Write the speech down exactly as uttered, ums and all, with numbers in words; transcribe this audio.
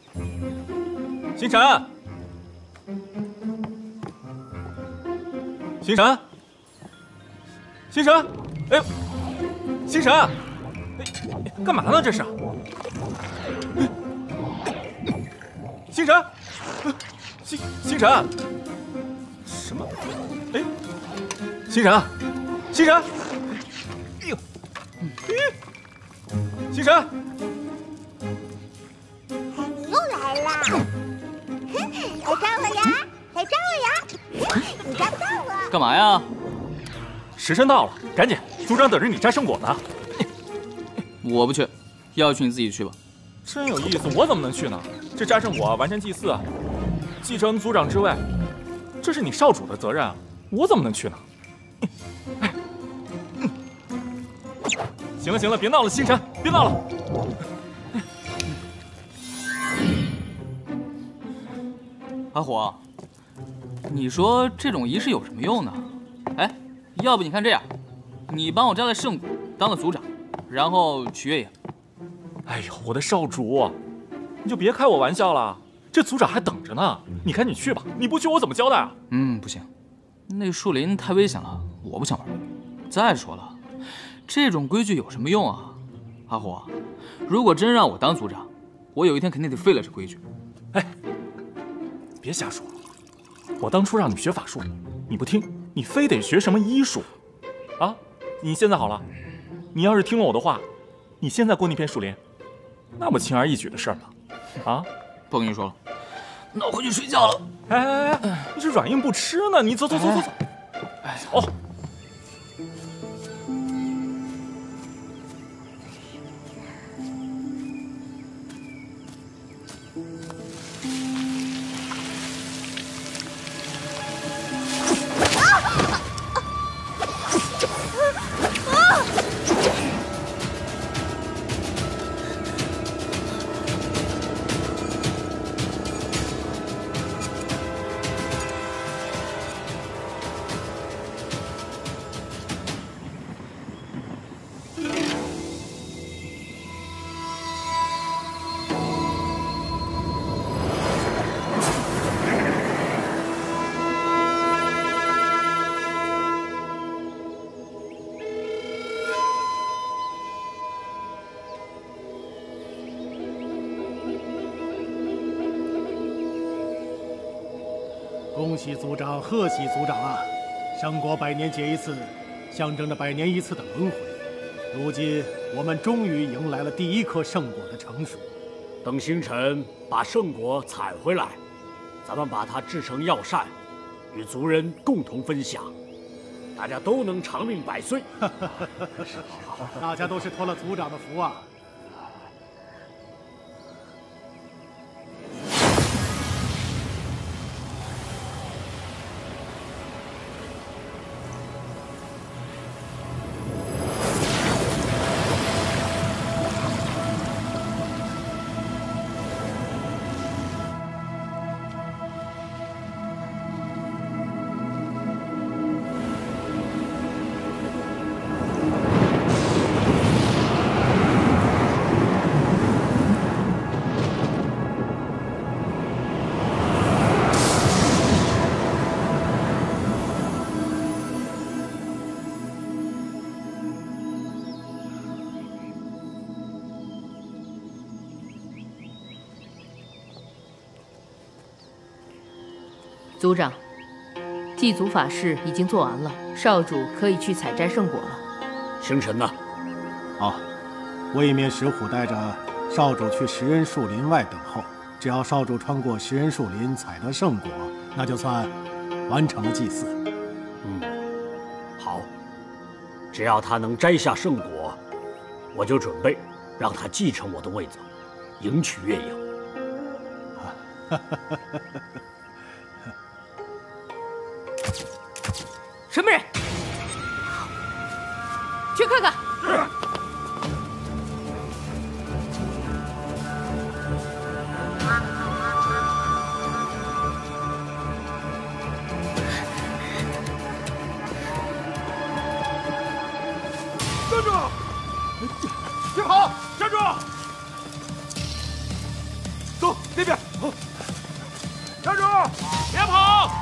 星辰，星辰，星辰，哎呦，星辰，哎，干嘛呢这是？哎星辰，星星辰，什么？哎，星辰，星辰，哎呦，哎，星辰。 你又来啦！来抓我呀！来抓我呀！你抓不到我！ 干嘛呀？ 时辰到了，赶紧！族长等着你摘圣果呢。 我不去，要去你自己去吧。 真有意思，我怎么能去呢？这摘圣果完成祭祀，继承族长之位，这是你少主的责任啊！我怎么能去呢？哎，行了行了，别闹了，星辰，别闹了。 阿虎，你说这种仪式有什么用呢？哎，要不你看这样，你帮我摘了圣果，当了族长，然后取月影。 哎呦，我的少主，你就别开我玩笑了，这族长还等着呢。你赶紧去吧，你不去我怎么交代啊？ 嗯，不行，那树林太危险了，我不想玩。再说了，这种规矩有什么用啊？阿虎，如果真让我当族长，我有一天肯定得废了这规矩。 哎。 别瞎说！我当初让你学法术，你不听，你非得学什么医术，啊？你现在好了，你要是听了我的话，你现在过那片树林，那么轻而易举的事儿吗？啊？ 不跟你说了，那我回去睡觉了。 哎哎哎，你这软硬不吃呢？你走走走走走，哎，走。 恭喜族长，贺喜族长啊！圣果百年结一次，象征着百年一次的轮回。如今我们终于迎来了第一颗圣果的成熟。 等星辰把圣果采回来，咱们把它制成药膳，与族人共同分享，大家都能长命百岁。 大家都是托了族长的福啊！ 族长，祭祖法事已经做完了，少主可以去采摘圣果了。 星辰呢？ 好，位面石虎带着少主去食人树林外等候。只要少主穿过食人树林，采得圣果，那就算完成了祭祀。 嗯，好。只要他能摘下圣果，我就准备让他继承我的位子，迎娶月影。 什么人？去看看。 站住！听好，站住！走。 那边。站住！ 别跑！